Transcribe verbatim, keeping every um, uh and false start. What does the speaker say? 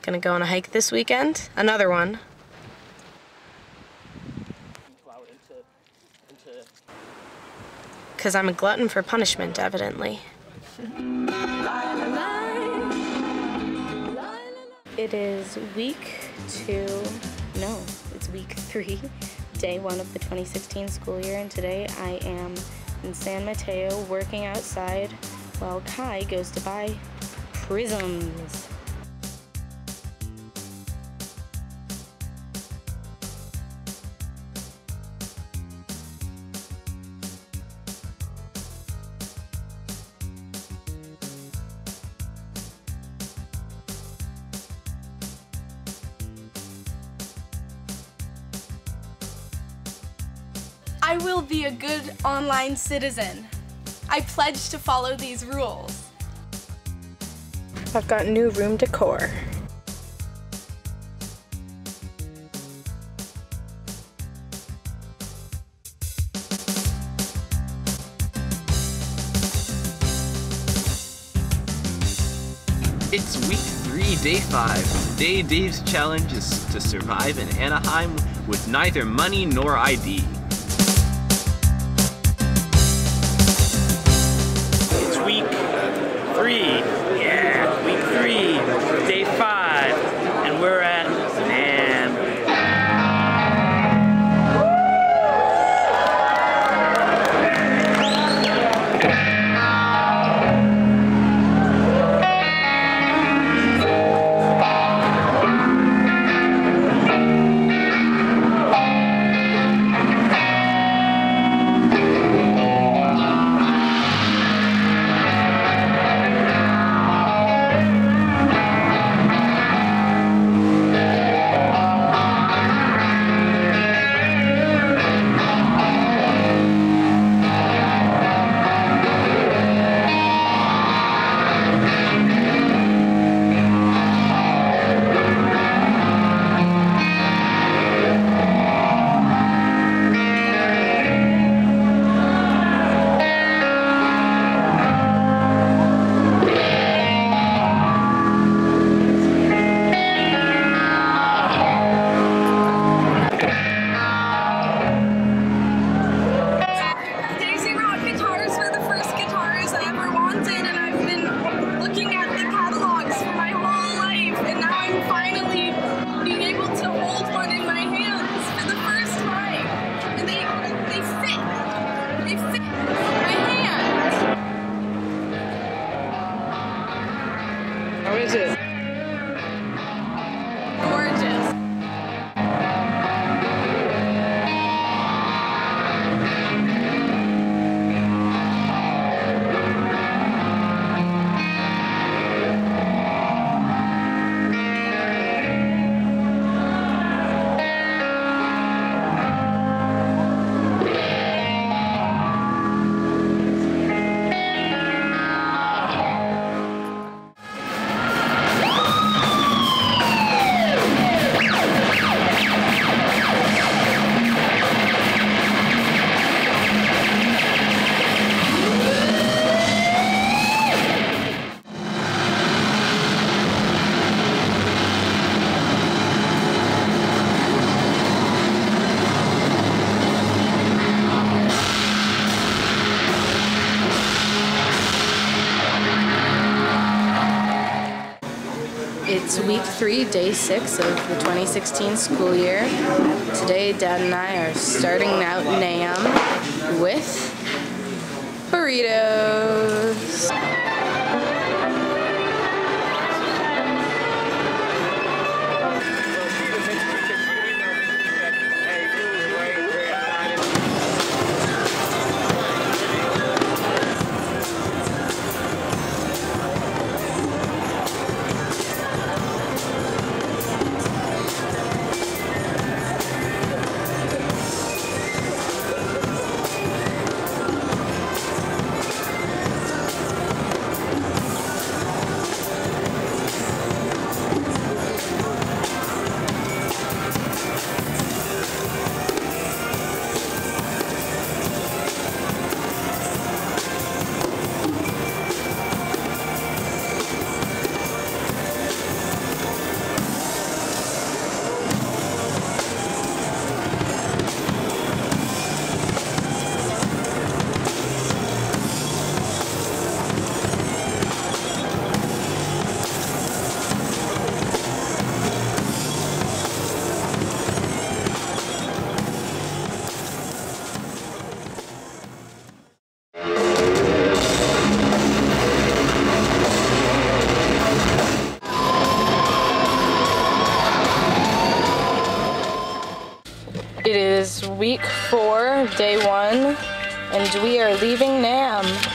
Gonna go on a hike this weekend. Another one. Because I'm a glutton for punishment, evidently. It is week two, no, it's week three, day one of the twenty sixteen school year, and today I am in San Mateo working outside while Kai goes to buy prisms. I will be a good online citizen. I pledge to follow these rules. I've got new room decor. It's week three, day five. Today, Dave's challenge is to survive in Anaheim with neither money nor I D. It's week three, yeah, week three, day five, and we're at Nam. How is it? Gorgeous. It's week three, day six of the twenty sixteen school year. Today, Dad and I are starting out Nam with burritos. week four, day one, and we are leaving Nam.